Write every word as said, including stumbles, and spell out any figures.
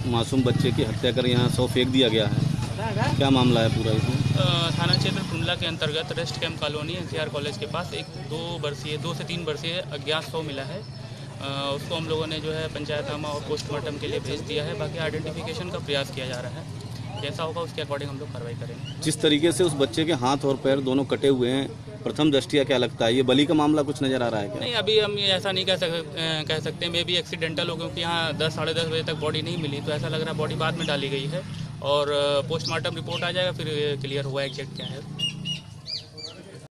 मासूम बच्चे की हत्या कर यहाँ शव फेंक दिया गया है, क्या मामला है पूरा इसमें? थाना क्षेत्र टुंडला के अंतर्गत rest camp colony NCR college के पास एक दो वर्षीय दो से तीन वर्षीय अज्ञात शव मिला है। उसको हम लोगों ने जो है पंचायतनामा और पोस्टमार्टम के लिए भेज दिया है। बाकी आइडेंटिफिकेशन का प्रयास किया जा रहा है, जैसा होगा उसके अकॉर्डिंग हम लोग कार्रवाई करेंगे। जिस तरीके से उस बच्चे के हाथ और पैर दोनों कटे हुए हैं, प्रथम दृष्टया क्या लगता है, ये बलि का मामला कुछ नजर आ रहा है क्या? नहीं, अभी हम ऐसा नहीं कह सक कह सकते। मे भी एक्सीडेंटल हो, क्योंकि यहाँ दस साढ़े दस बजे तक बॉडी नहीं मिली, तो ऐसा लग रहा है बॉडी बाद में डाली गई है और पोस्टमार्टम रिपोर्ट आ जाएगा, फिर क्लियर हुआ एग्जैक्ट क्या है।